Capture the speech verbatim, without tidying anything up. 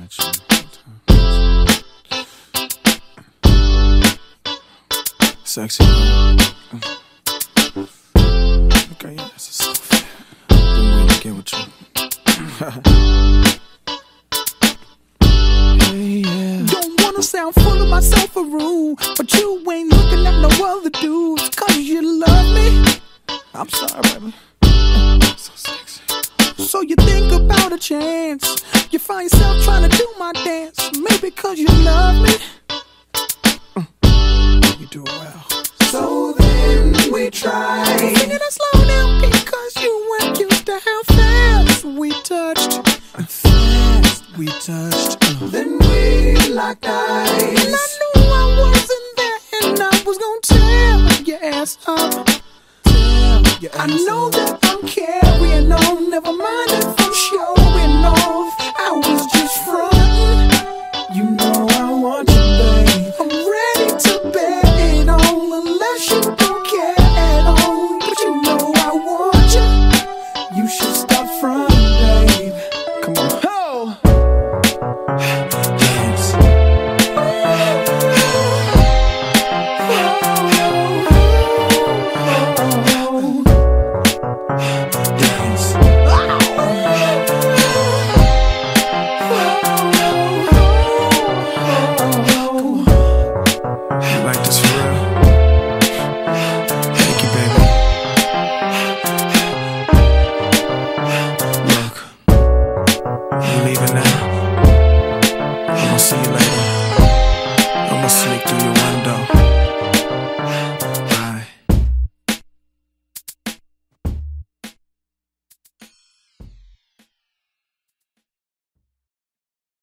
at you. Sexy. Okay, yeah, that's a soft. Been waiting to get with you. Hey, yeah. Don't wanna sound full of myself or rude, but you ain't looking at no other dudes. Cause you love me. I'm sorry, baby. So sexy. So you think about a chance. You find yourself trying to do my dance. Maybe cause you love me. You do it well. So then we try. Sing it slow down because you weren't used to how fast we touched. Fast we touched. Uh. Then we locked eyes. And I knew I wasn't there, and I was gonna tear your ass up. Your I ass know up. that I'm carrying on. Never mind if I'm showing off. I was just frontin'. You know I want you, babe. I'm ready to bet it on, unless you don't care at all. But you know I want you. You should stop frontin', babe. Come on. Oh. Dance. Dance. You like this for real? Thank you, baby. Look, you leaving now?